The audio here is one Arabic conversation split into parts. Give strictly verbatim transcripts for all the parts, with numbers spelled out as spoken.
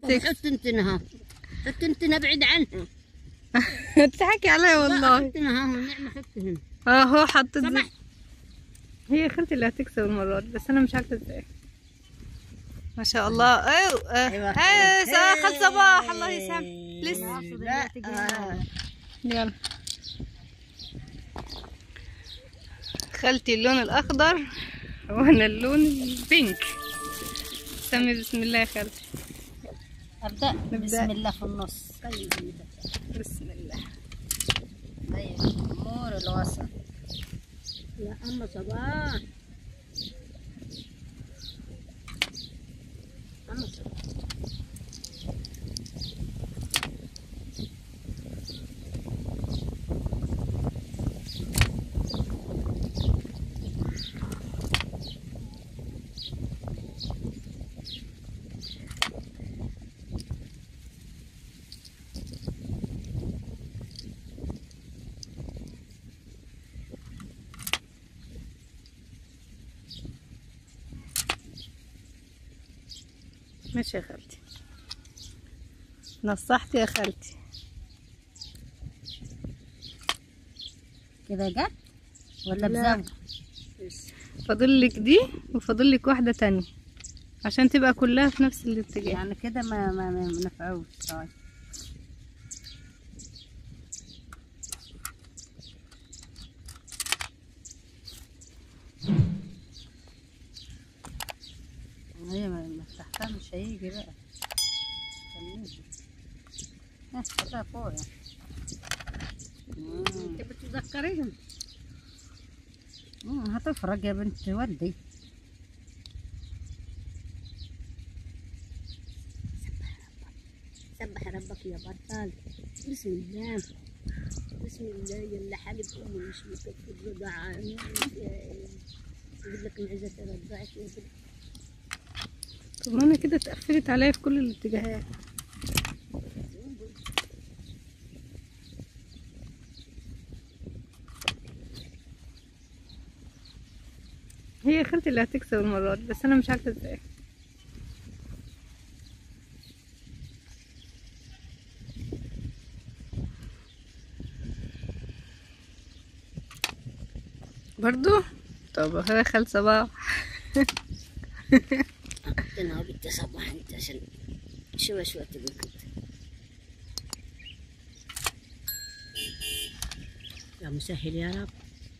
هتكسب. حط انتنها، حط انتنها بعيد عنها. تضحكي عليا والله. حط انها والنعمة حط هنا. اهو حطيت. سمح. هي خالتي اللي هتكسب المرة دي، بس انا مش عارفة ازاي. ما شاء الله. ايوه ايوه ايوه خالة صباح الله يسامحك. لسه لا يلا. خالتي اللون الاخضر وانا اللون البينك. سمي بسم الله يا خالتي. ابدا. نبدأ. بسم الله في النص. بسم الله. ايوه امور الوسط. يا ام صباح. ام صباح. ماشي يا خالتي، نصحتي يا خالتي. كده جت ولا بزاوية؟ فاضل لك دي وفاضل لك واحده تانية عشان تبقى كلها في نفس الاتجاه. يعني كده ما ما ما نفعوش. طيب هي ما تحتها مش هيجي بقى. خليجي ها خدها فوق. انت بتتذكريهم. هتفرج يا بنت ودي. سبح ربك يا بطل. بسم الله بسم الله. يلا حليب امي مش مكفي الرضاعة. يقول لك معزة رضعت يا بنت. طب ما انا كده اتقفلت عليا في كل الاتجاهات. هي خالتي اللي هتكسب المرة دي، بس انا مش عارفة ازاي. برضو. طب هي خالة صباح. انا بنت صباح انت عشان شوي شوي تبقى كده. يا مسهل يا رب.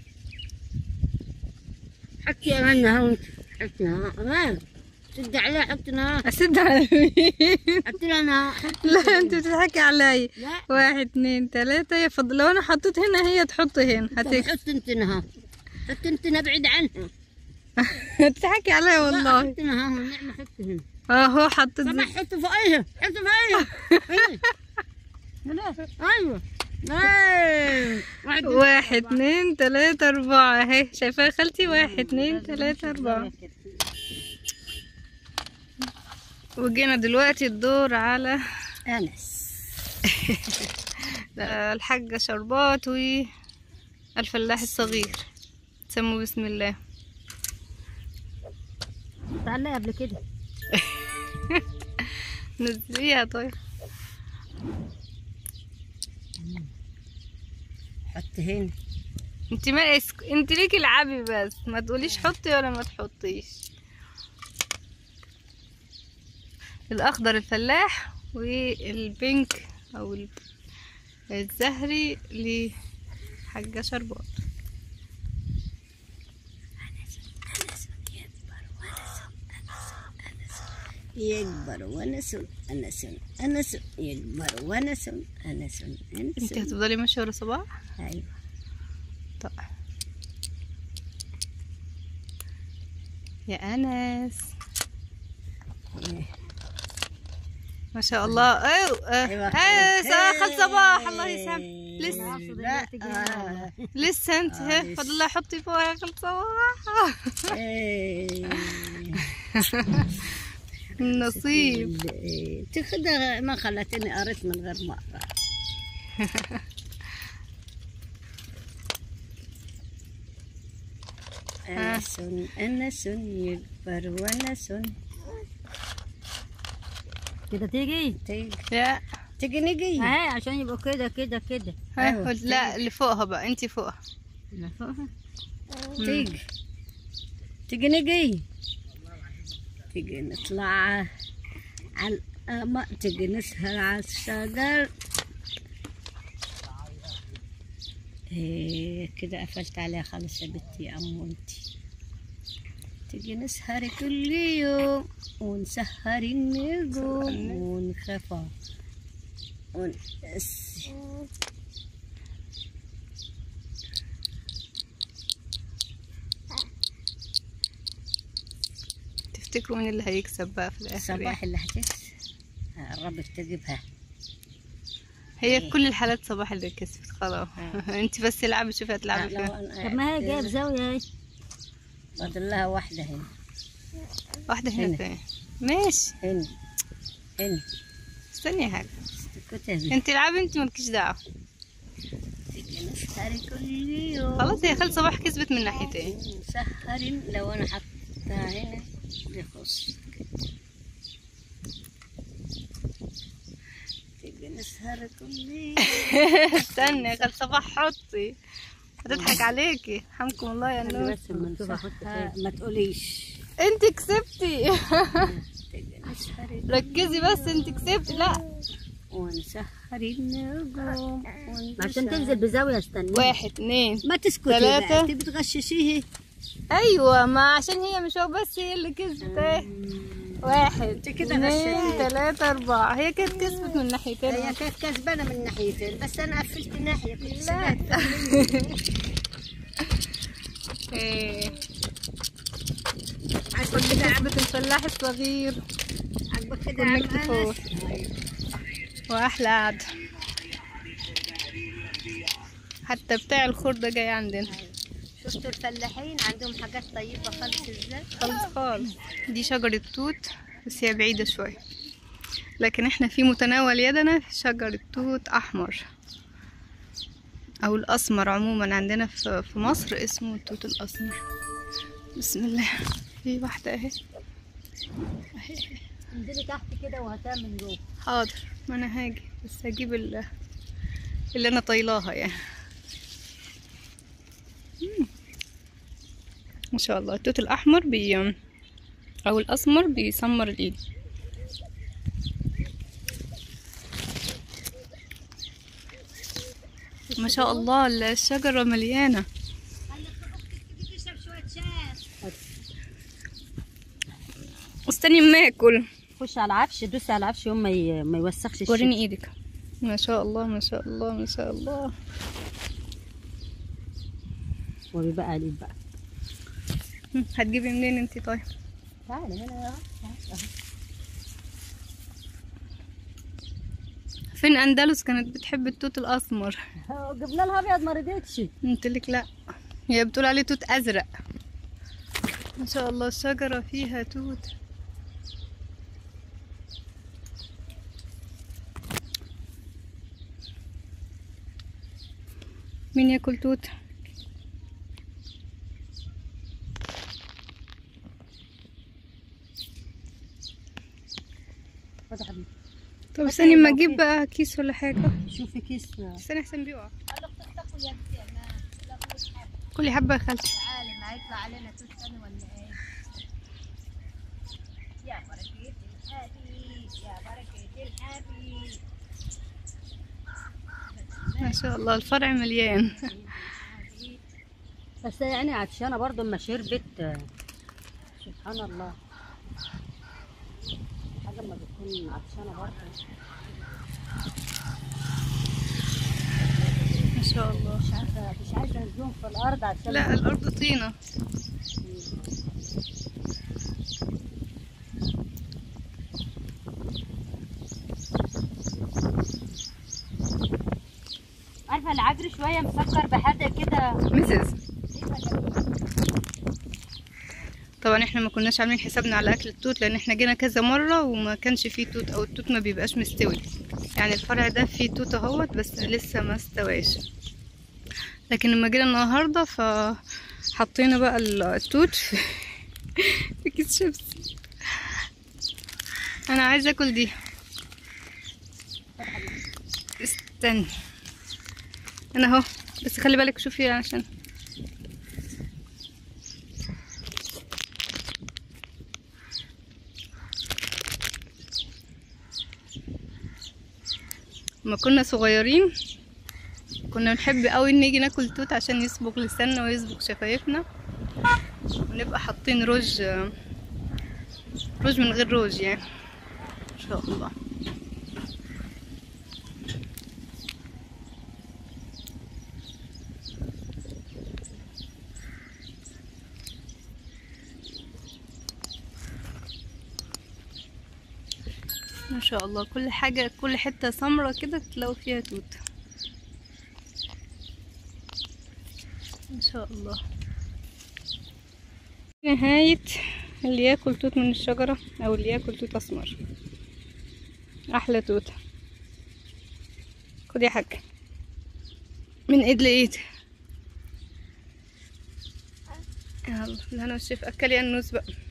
حطي يا منى هون. حطيها ها. سد عليها. حطينا. اسد على مين؟ حطي لنا. لا انت بتضحكي عليا. لا. واحد اتنين تلاتة. يا فضل لو انا حطيت هنا هي تحط هنا هتكسب. حط انتنها. حط انتنها بعيد عنها. بتضحكي عليا والله. حط انها هون النعمة حط هنا. اهو حطيت. سمح حط فوقيها. حط فوقيها. ايوه ايوه. واحد اتنين تلاتة اربعة اهي شايفاها خالتي. واحد اتنين تلاتة اربعة. وجينا دلوقتي الدور على انس. الحاجة شربات والفلاح الصغير. سموا بسم الله. تعالي قبل كده. نزليها طيب. حط هنا. انت ما اسك... انت ليكي العبي بس ما تقوليش حطي ولا ما تحطيش. الاخضر الفلاح والبينك او الزهري لحاجة شربات. يكبر ونس أنس أنس يكبر ونس أنس أنس. انت هتفضلي ماشية ورا صباح؟ ايوه. طيب يا انس. ما شاء الله. ايوه ايوه ايوه خالة صباح الله يسامحك. لسه لا. لسه انت آه فضل الله حطي فوقها يا خالة صباح. النصيب. تاخدها ما خلتني قريت من غير ما اقرا. أنس أنس يكبر ونس. كده تيجي تيجي لا تيجي نجي. اهي عشان يبقوا كده كده كده. ها أيوة. لا اللي فوقها بقى، انتي فوقها. اللي فوقها تيجي تيجي نجي. تيجي نطلع على القمر، تيجي نسهر على الشجر. ايه كده قفلت عليها خالص يا بنتي يا امونتي. تيجي نسهر كل يوم ونسهر النجوم ونخاف ونقس. تفتكروا مين اللي هيكسب بقى في الاخر؟ صباح يعني اللي هتكسب قربت تجيبها. هي في كل الحالات صباح اللي كسبت خلاص. انت بس العبي شوفي هتلعبي فين. طب ما هي جايب زاوية اهي. فاضل لها واحدة هنا. واحدة هنا هنا. فين؟ ماشي هنا هنا. استني يا حاجة. كتبي. انت العبي، انت مالكيش دعوة. تيجي نسهر كل يوم. خلاص هي خالد صباح كسبت من ناحيتين. مسهرين لو انا حطها هنا بيخص كده. تيجي نسهر كل يوم. استني يا خالد صباح حطي، هتضحك عليكي. حمكم الله يا نور. بس لما نشوف احط مسهر- فين. ما تقوليش. انت كسبتي. تيجي نسهر ركزي بس، انت كسبتي. لا ونسهر النجوم عشان تنزل بزاوية استني. واحد اتنين ما تسكتي ثلاثة. بقى، انت بتغششيه. ايوه ما عشان هي مش هو بس هي اللي كسبت اهي. واحد كده اتنين غشيتيه. تلاتة أربعة. هي كانت كسبت من ناحيتين. هي كانت كسبانة من ناحيتين بس انا قفلت ناحية كنت لا. سمعت. ايه عاجبك كده عم- كسبت الفلاح الصغير عاجبك كده يا عم والنكت فور. أنس؟ وأحلى قعدة. حتى بتاع الخردة جاي عندنا. شفتوا الفلاحين عندهم حاجات طيبة خالص ازاي؟ خالص خالص. دي شجرة توت بس هي بعيدة شوية، لكن احنا في متناول يدنا في شجرة توت أحمر أو الأسمر. عموما عندنا في في مصر اسمه التوت الأسمر. بسم الله. في واحدة اهي. اهي انزلي تحت كده وهاتها من جوه. حاضر، ما انا هاجي بس هجيب ال- اللي انا طايلاها يعني. مم. ما شاء الله. التوت الاحمر بي او الاسمر بيسمر الايد. ما شاء الله الشجرة مليانة. استني ما اكل. خش على العفش، دوسي على العفش يوم ما ي- ما يوسخش الشيء. وريني ايدك. ما شاء الله ما شاء الله ما شاء الله. وري بقى الايد بقى. مم. هتجيبي منين انتي طيب؟ تعالي هنا. فين اندلس كانت بتحب التوت الاسمر. جبنا لها ابيض ما رضيتش. قلت لك لا، هي بتقول عليه توت ازرق. ما شاء الله الشجرة فيها توت. مين ياكل توت؟ خد يا حبيبي. طب استني ما اجيب بقى كيس ولا حاجة. شوفي كيس. استني احسن بيقع. كلي حبة يا خالتي. تعالي ما هيطلع علينا توت ثاني ولا ايه؟ يا بركة الحبيب يا بركة الحبيب. ما شاء الله الفرع مليان. بس يعني عطشانة برضه اما شربت. سبحان الله. حاجة ما بتكون عطشانة برضه. ما شاء الله. مش عارفة مش عايزة نزوم في الأرض عشان لا الارض طينة. عارفة العجر شوية مسكر بحاجة كده. مسز. طبعا احنا ما كناش عاملين حسابنا على اكل التوت لان احنا جينا كذا مرة وما كانش فيه توت او التوت ما بيبقاش مستوي. يعني الفرع ده فيه توت اهوت بس لسه ما استواش. لكن لما جينا النهاردة فحطينا بقى التوت في في كيس شيبس. انا عايزة اكل دي. استني انا اهو، بس خلي بالك شوفي عشان لما كنا صغيرين كنا نحب قوي نيجي ناكل توت عشان يصبغ لساننا ويصبغ شفايفنا، ونبقى حاطين روج روج من غير روج يعني ان شاء الله. ما شاء الله كل حاجة، كل حتة سمرة كده تلاقوا فيها توت ان شاء الله. نهاية اللي ياكل توت من الشجرة او اللي ياكل توت اسمر، احلى توت. خد يا حاج من ايد لايد. يلا بالهنا والشفا، اكلي النوس بقى.